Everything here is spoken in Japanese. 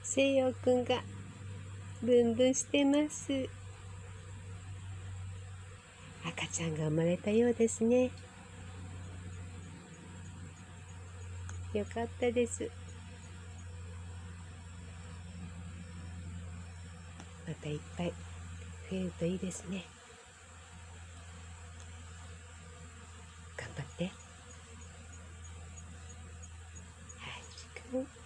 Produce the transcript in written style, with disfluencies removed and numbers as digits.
せいようくんがブンブンしてます。赤ちゃんが生まれたようですね。よかったです。またいっぱい増えるといいですね。頑張って。はじくん。